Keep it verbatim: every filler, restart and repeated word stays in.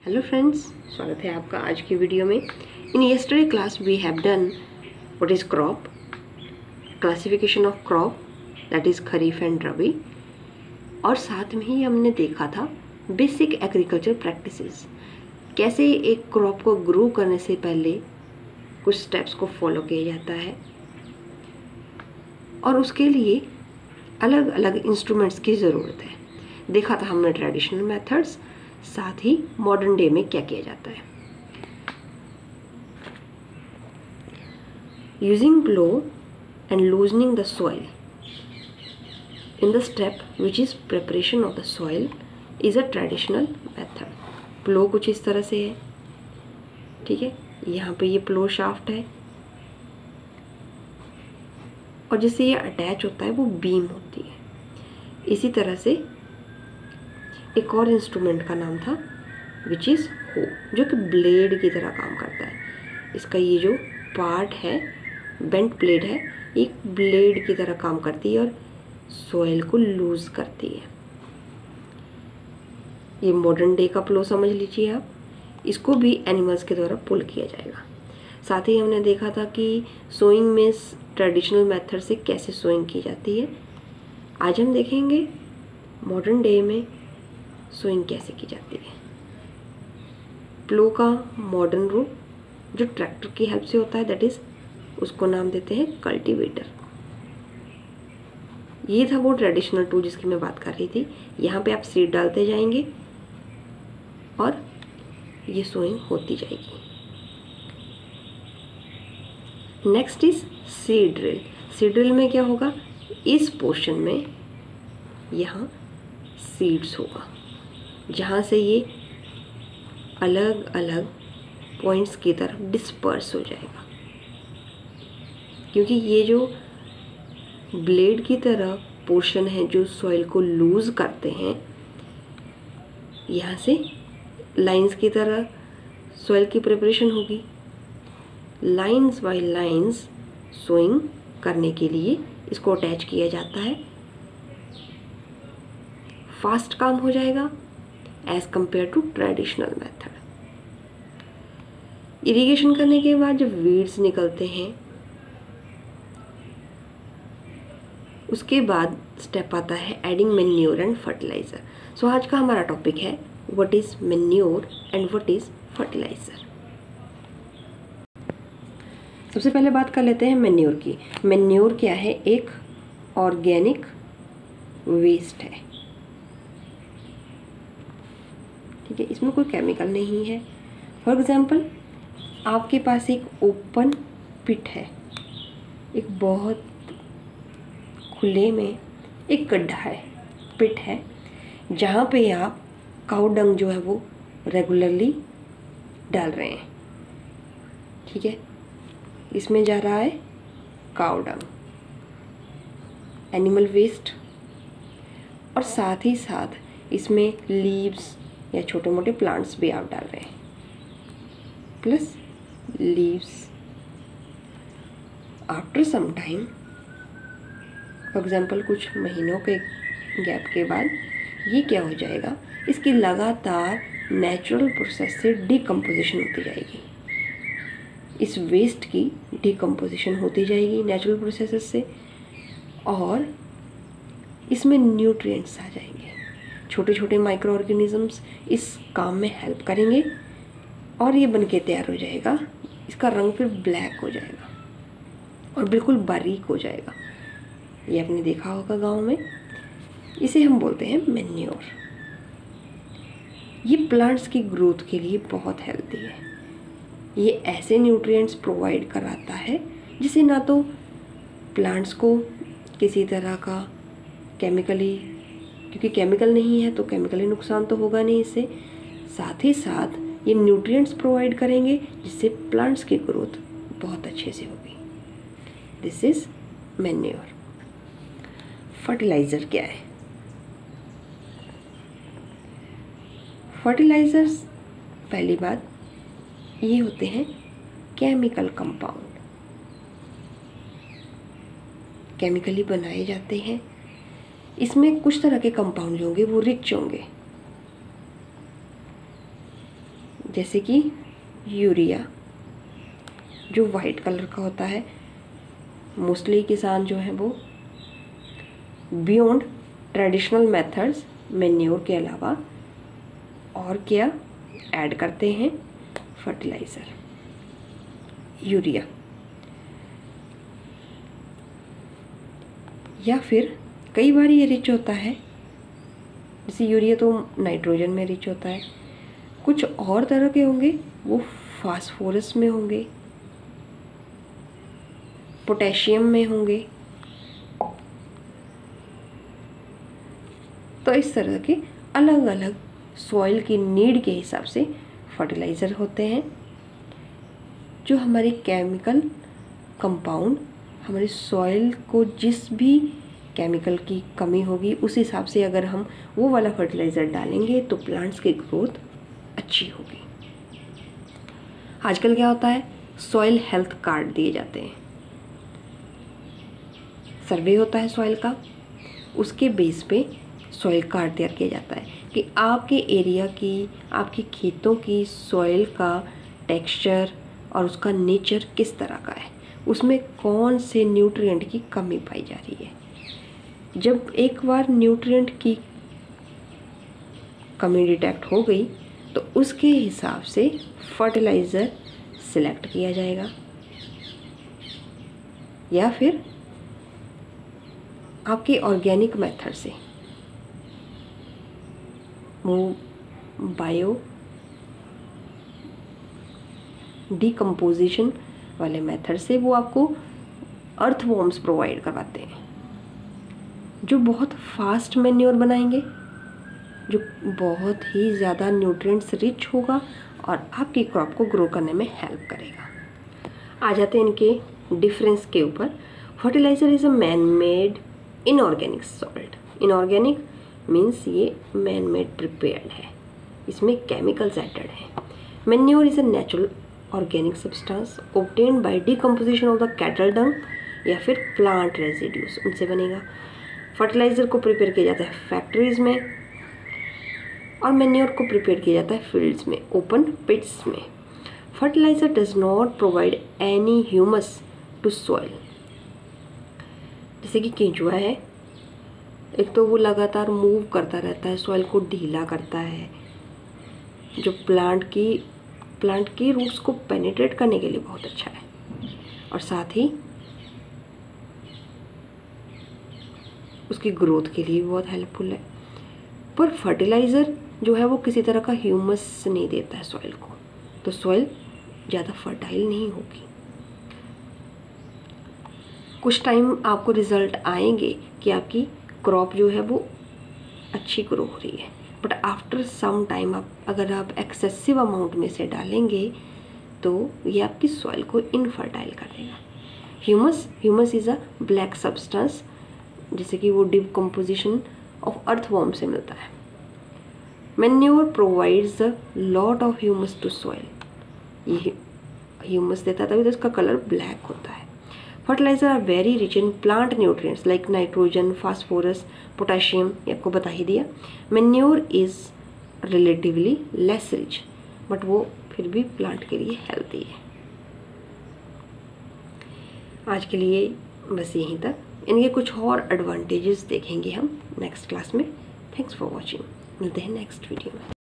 Hello friends, स्वागत है आपका आज की वीडियो में। In yesterday class we have done what is crop, classification of crop, that is kharif and rabi, और साथ में ही हमने देखा था बेसिक एग्रीकल्चर प्रैक्टिसेस, कैसे एक क्रॉप को ग्रो करने से पहले कुछ स्टेप्स को फॉलो किया जाता है और उसके लिए अलग अलग इंस्ट्रूमेंट्स की ज़रूरत है। देखा था हमने ट्रेडिशनल मेथड्स, साथ ही मॉडर्न डे में क्या किया जाता है। Using plough and loosening the soil in the step which is preparation of the soil is a traditional method. Plough कुछ इस तरह से है, ठीक है। यहाँ पे ये प्लो शाफ्ट है और जिससे ये अटैच होता है वो बीम होती है। इसी तरह से एक और इंस्ट्रूमेंट का नाम था विच इज़ हो, जो कि ब्लेड की तरह काम करता है। इसका ये जो पार्ट है, बेंट ब्लेड है, एक ब्लेड की तरह काम करती है और सॉइल को लूज करती है। ये मॉडर्न डे का प्लो समझ लीजिए आप। इसको भी एनिमल्स के द्वारा पुल किया जाएगा। साथ ही हमने देखा था कि सोइंग में ट्रेडिशनल मेथड से कैसे सोइंग की जाती है। आज हम देखेंगे मॉडर्न डे में सोइंग कैसे की जाती है। प्लो का मॉडर्न रूप जो ट्रैक्टर की हेल्प से होता है, दैट इज उसको नाम देते हैं कल्टीवेटर। ये था वो ट्रेडिशनल टूल जिसकी मैं बात कर रही थी। यहाँ पे आप सीड डालते जाएंगे और ये सोइंग होती जाएगी। Next is seed drill. Seed drill में क्या होगा, इस पोर्शन में यहाँ सीड्स होगा जहाँ से ये अलग अलग पॉइंट्स की तरफ डिस्पर्स हो जाएगा, क्योंकि ये जो ब्लेड की तरह पोर्शन है जो सॉइल को लूज करते हैं, यहाँ से लाइंस की तरह सॉइल की प्रिपरेशन होगी। लाइंस बाय लाइंस सोइंग करने के लिए इसको अटैच किया जाता है। फास्ट काम हो जाएगा as compared to traditional method. Irrigation करने के बाद जब वीड्स निकलते हैं, उसके बाद स्टेप आता है adding manure and fertiliser. So आज का हमारा टॉपिक है what is manure and what is fertiliser. सबसे पहले बात कर लेते हैं मैन्योर की। मैन्योर क्या है, एक ऑर्गेनिक वेस्ट है, ठीक है। इसमें कोई केमिकल नहीं है। फॉर एग्जाम्पल, आपके पास एक ओपन पिट है, एक बहुत खुले में एक गड्ढा है, पिट है, जहाँ पे आप काऊ डंग जो है वो रेगुलरली डाल रहे हैं, ठीक है। इसमें जा रहा है काऊ डंग, एनिमल वेस्ट, और साथ ही साथ इसमें लीव्स या छोटे मोटे प्लांट्स भी आप डाल रहे हैं, plus leaves. After some time, for example कुछ महीनों के गैप के बाद ये क्या हो जाएगा, इसकी लगातार नेचुरल प्रोसेस से डिकम्पोजिशन होती जाएगी। इस वेस्ट की डिकम्पोजिशन होती जाएगी नेचुरल प्रोसेस से, और इसमें न्यूट्रिएंट्स आ जाएंगे। छोटे छोटे माइक्रो ऑर्गेनिजम्स इस काम में हेल्प करेंगे और ये बनके तैयार हो जाएगा। इसका रंग फिर ब्लैक हो जाएगा और बिल्कुल बारीक हो जाएगा। ये आपने देखा होगा गांव में। इसे हम बोलते हैं मैन्योर। ये प्लांट्स की ग्रोथ के लिए बहुत हेल्दी है। ये ऐसे न्यूट्रिएंट्स प्रोवाइड कराता है जिससे ना तो प्लांट्स को किसी तरह का केमिकली, क्योंकि केमिकल नहीं है तो केमिकली नुकसान तो होगा नहीं इससे, साथ ही साथ ये न्यूट्रिएंट्स प्रोवाइड करेंगे जिससे प्लांट्स की ग्रोथ बहुत अच्छे से होगी। This is manure. फर्टिलाइज़र क्या है? फर्टिलाइजर्स, पहली बात, ये होते हैं केमिकल कंपाउंड, केमिकली बनाए जाते हैं। इसमें कुछ तरह के कंपाउंड होंगे वो रिच होंगे, जैसे कि यूरिया जो वाइट कलर का होता है। मोस्टली किसान जो हैं वो बियॉन्ड ट्रेडिशनल मेथड्स मैन्योर के अलावा और क्या ऐड करते हैं? फर्टिलाइज़र, यूरिया, या फिर कई बार ये रिच होता है, जैसे यूरिया तो नाइट्रोजन में रिच होता है, कुछ और तरह के होंगे वो फास्फोरस में होंगे, पोटेशियम में होंगे। तो इस तरह के अलग अलग सॉइल की नीड के हिसाब से फर्टिलाइज़र होते हैं, जो हमारे केमिकल कंपाउंड हमारे सॉइल को जिस भी केमिकल की कमी होगी उस हिसाब से अगर हम वो वाला फर्टिलाइज़र डालेंगे तो प्लांट्स की ग्रोथ अच्छी होगी। आजकल क्या होता है, सॉइल हेल्थ कार्ड दिए जाते हैं, सर्वे होता है सॉइल का, उसके बेस पे सॉइल कार्ड तैयार किया जाता है कि आपके एरिया की, आपके खेतों की सॉइल का टेक्सचर और उसका नेचर किस तरह का है, उसमें कौन से न्यूट्रिएंट की कमी पाई जा रही है। जब एक बार न्यूट्रिएंट की कमी डिटेक्ट हो गई तो उसके हिसाब से फर्टिलाइज़र सिलेक्ट किया जाएगा, या फिर आपके ऑर्गेनिक मेथड से वो बायो डिकम्पोजिशन वाले मेथड से वो आपको अर्थवॉर्म्स प्रोवाइड करवाते हैं जो बहुत फास्ट मैन्योर बनाएंगे, जो बहुत ही ज़्यादा न्यूट्रिएंट्स रिच होगा और आपकी क्रॉप को ग्रो करने में हेल्प करेगा। आ जाते हैं इनके डिफरेंस के ऊपर। Fertiliser is a man made inorganic salt. Inorganic means ये मैन मेड प्रिपेयर्ड है, इसमें केमिकल्स एडेड हैं। Manure is a natural organic substance obtained by decomposition of the cattle dung या फिर प्लांट रेजिड्यूज, उनसे बनेगा। फर्टिलाइज़र को प्रिपेयर किया जाता है फैक्ट्रीज में और मैन्योर को प्रिपेयर किया जाता है फील्ड्स में, ओपन पिट्स में। Fertiliser does not provide any humus to soil. जैसे कि केंचुआ है, एक तो वो लगातार मूव करता रहता है, सॉइल को ढीला करता है, जो प्लांट की प्लांट की रूट्स को पेनिट्रेट करने के लिए बहुत अच्छा है और साथ ही उसकी ग्रोथ के लिए भी बहुत हेल्पफुल है। पर फर्टिलाइज़र जो है वो किसी तरह का ह्यूमस नहीं देता है सॉइल को, तो सॉइल ज़्यादा फर्टाइल नहीं होगी। कुछ टाइम आपको रिजल्ट आएंगे कि आपकी क्रॉप जो है वो अच्छी ग्रो हो रही है, बट आफ्टर सम टाइम आप अगर आप एक्सेसिव अमाउंट में से डालेंगे तो ये आपकी सॉइल को इनफर्टाइल कर देगा। Humus humus is a black substance, जैसे कि वो डिकम्पोजिशन ऑफ अर्थवॉर्म से मिलता है। Manure provides a lot of humus to soil. ये ह्यूमस देता है तभी तो इसका कलर ब्लैक होता है। Fertiliser are very rich in plant nutrients like nitrogen, phosphorus, potassium, ये आपको बता ही दिया। Manure is relatively less rich, but वो फिर भी प्लांट के लिए हेल्दी है। आज के लिए बस यहीं तक। इनके कुछ और एडवांटेजेस देखेंगे हम नेक्स्ट क्लास में। Thanks for watching. मिलते हैं नेक्स्ट वीडियो में।